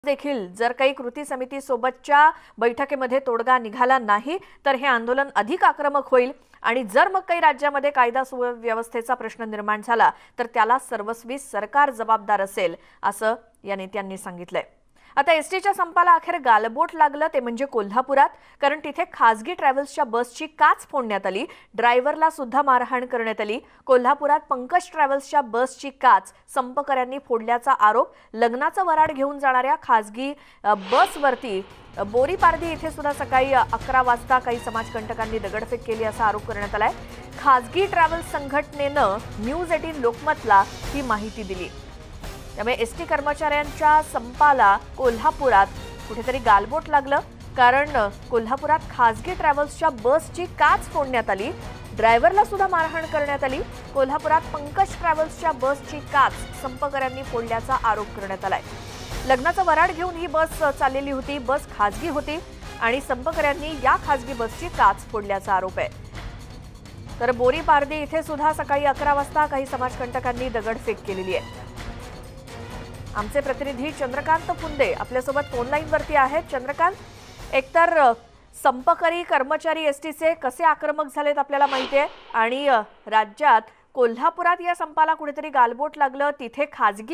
देखील जर काही कृती समिती सोबतच्या बैठकीमध्ये तोडगा निघाला नाही तर हे आंदोलन अधिक आक्रमक होईल आणि जर मग काही राज्यामध्ये कायदा सुव्यवस्थेचा प्रश्न निर्माण झाला तर त्याला सर्वस्वी सरकार जबाबदार असेल असं या नेत्यांनी सांगितलंय। आता एसटीच्या संपाला अखेर गालबोट लागलं ते म्हणजे कोल्हापुरात, कारण तिथे खासगी ट्रॅव्हल्सच्या बसची काच फोडण्यात आली, ड्रायव्हरला सुद्धा मारहाण करण्यात आली। कोल्हापुरात पंकज ट्रॅव्हल्सच्या बसची काच संपकऱ्यांनी फोडल्याचा आरोप, लग्नाचं वराड घेऊन जाणाऱ्या खासगी बसवरती बोरीपारधी इथे सुद्धा सकाळी 11 वाजता काही समाजकंटकांनी दगडफेक केली असा आरोप करण्यात आलाय। खासगी ट्रॅव्हल्स संघटनेनं न्यूज18 लोकमतला ही माहिती दिली। त्यामुळे एसटी कर्मचाऱ्यांच्या संपाला कोल्हापुरात कुठेतरी गालबोट लागलं, कारण कोल्हापुरात खासगी ट्रॅव्हल्सच्या बसची काच फोडण्यात आली, ड्रायव्हरला सुद्धा मारहाण करण्यात आली। कोल्हापुरात पंकज ट्रॅव्हल्सच्या बसची काच संपकऱ्यांनी फोडल्याचा आरोप करण्यात आलाय। लग्नाचं वराड घेऊन ही बस चाललेली होती, बस खासगी होती आणि संपकऱ्यांनी या खासगी बसची काच फोडल्याचा आरोप आहे। तर बोरीपारधी इथे सुद्धा सकाळी 11 वाजता काही समाजकंटकांनी दगडफेक केलेली आहे। आमचे प्रतिनिधी चंद्रकांत फुंदे आपल्यासोबत फोन लाईनवरती आहेत। चंद्रकांत, एकतर संपकरी कर्मचारी एसटीचे कसे आक्रमक झालेत आपल्याला माहिती आहे, आणि राज्यात कोल्हापुरात या संपाला कुठेतरी गालबोट लागलं, तिथे खासगी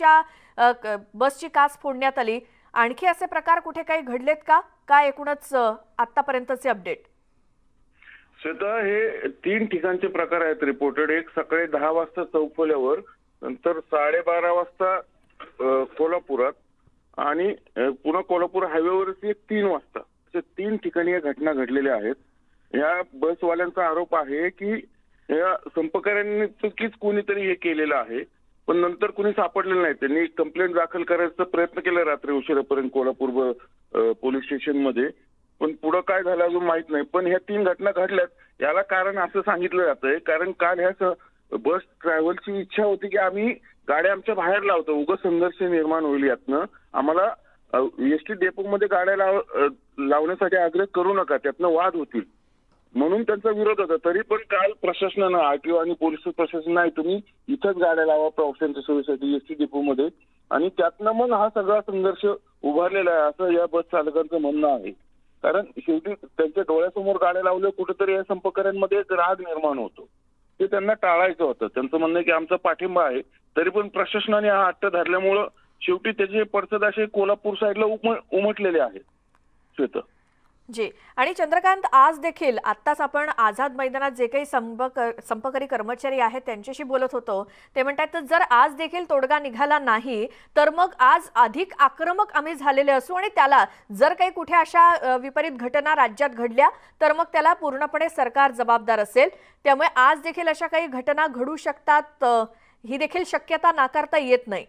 बसची काच फोडण्यात आली। आणखी असे प्रकार कुठे काही घडलेत का? काय एकूणच आतापर्यंतचे अपडेट? श्वेता, हे 3 ठिकाणचे प्रकार आहेत रिपोर्टेड। एक सकाळी 10 वाजता चौफुल्यावर, नंतर 12:30 वाजता कोल्हापुरात आणि पुन्हा कोल्हापूर हायवेवरच 3 वाजता, असे 3 ठिकाणी या घटना घडलेल्या आहेत। या बसवाल्यांचा आरोप आहे की या संपकऱ्यांनी चुकीच कोणीतरी हे केलेलं आहे, पण नंतर कुणी सापडलेलं नाही। त्यांनी कंप्लेंट दाखल करायचा प्रयत्न केला रात्री उशिरापर्यंत कोल्हापूर पोलीस स्टेशनमध्ये, पण पुढे काय झालं अजून माहित नाही। पण ह्या 3 घटना घडल्यात, याला कारण असं सांगितलं जातंय कारण काल ह्या बस ट्रॅव्हलची इच्छा होती की आम्ही गाड्या आमच्या बाहेर लावतो, उगाच संघर्ष निर्माण होईल यातनं, आम्हाला एसटी डेपोमध्ये गाड्या लावण्यासाठी आग्रह करू नका, त्यातनं वाद होतील म्हणून त्यांचा विरोध होता। तरी पण काल प्रशासनानं, आरटीओ आणि पोलीस प्रशासन, नाही तुम्ही इथंच गाड्या लावा प्रवाशांच्या सोयीसाठी एसटी डेपोमध्ये, आणि त्यातनं मग हा सगळा संघर्ष उभारलेला आहे असं या बस चालकांचं म्हणणं आहे। कारण शेवटी त्यांच्या डोळ्यासमोर गाड्या लावल्या कुठेतरी या संपकऱ्यांमध्ये एक राग निर्माण होतो, ते त्यांना टाळायचं होतं। त्यांचं म्हणणं आहे की आमचा पाठिंबा आहे, तरी पण प्रशासनाने हा हट्ट धरल्यामुळं शेवटी त्याचे पडसाद असे कोल्हापूर साईडला उमटलेले आहेत। श्वेता जी, आणि चंद्रकांत, आज देखील आत्ताच आपण आझाद मैदानात जे काही संपकरी कर्मचारी आहेत त्यांच्याशी बोलत होतो, ते म्हणतात तर जर आज देखील तोडगा निघाला नाही तर मग आज अधिक आक्रमक आम्ही झालेले असू, आणि त्याला जर काही कुठे अशा विपरीत घटना राज्यात घडल्या तर मग त्याला पूर्णपणे सरकार जबाबदार असेल। त्यामुळे आज देखील अशा काही घटना घडू शकतात, ही देखील शक्यता नाकारता येत नाही।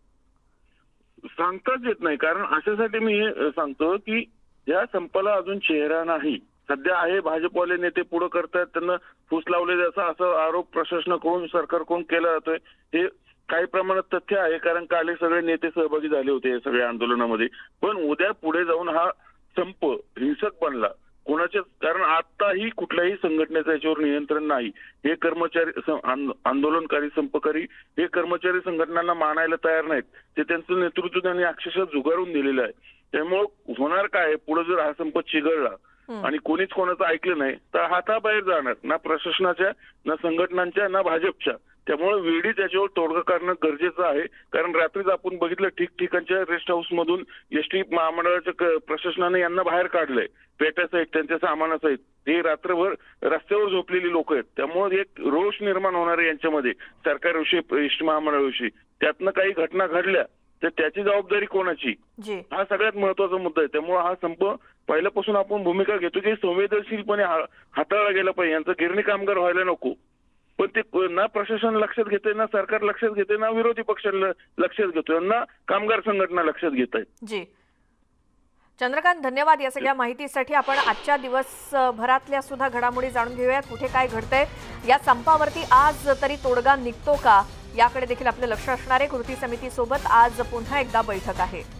सांगताच येत नाही, कारण अशासाठी मी हे सांगतो की या संपाला अजून चेहरा नाही। सध्या आहे भाजपवाले नेते पुढे करतायत, त्यांना फूस लावले असा आरोप प्रशासनाकडून सरकारकडून केला जातोय। हे काही प्रमाणात तथ्य आहे, कारण काल सगळे नेते सहभागी झाले होते या सगळ्या आंदोलनामध्ये। पण उद्या पुढे जाऊन हा संप हिंसक बनला कोणाच्या, कारण आताही कुठल्याही संघटनेचं याच्यावर नियंत्रण नाही। हे कर्मचारी आंदोलनकारी संपकरी हे कर्मचारी संघटनांना मानायला तयार नाहीत, ते त्यांचं नेतृत्व त्यांनी अक्षरशः झुगारून दिलेलं आहे। त्यामुळे होणार काय, पुढे जर हा संप चिघळला आणि कोणीच कोणाचं ऐकलं नाही तर हाताबाहेर जाणार, ना प्रशासनाच्या, ना संघटनांच्या, ना भाजपच्या। त्यामुळे वेळी त्याच्यावर तोडगा काढणं गरजेचं आहे, कारण रात्रीच आपण बघितलं ठिकठिकाणच्या रेस्ट हाऊस मधून एसटी महामंडळाच्या प्रशासनाने यांना बाहेर काढलंय, पेट्यासहित त्यांच्या सामानासहित। हे रात्रभर रस्त्यावर झोपलेली लोक आहेत, त्यामुळे एक रोष निर्माण होणार आहे यांच्यामध्ये सरकारविषयी, एसटी महामंडळाविषयी। त्यातनं काही घटना घडल्या तर त्याची जबाबदारी कोणाची, हा सगळ्यात महत्वाचा मुद्दा आहे। त्यामुळे हा संप पहिल्यापासून आपण भूमिका घेतो की संवेदनशीलपणे हाताळला गेला पाहिजे, यांचा गिरणी कामगार व्हायला नको। पण ते ना प्रशासन लक्षात घेते, ना सरकार लक्षात घेते, ना विरोधी पक्ष लक्षात घेतोय, ना कामगार संघटना लक्षात घेत आहेत। जी चंद्रकांत, धन्यवाद या सगळ्या माहितीसाठी। आपण आजच्या दिवसभरातल्या सुद्धा घडामोडी जाणून घेऊयात, कुठे काय घडतंय या संपावरती, आज तरी तोडगा निघतो का याकडे देखील आपलं लक्ष असणार आहे। कृती समिती सोबत आज पुन्हा एकदा बैठक आहे।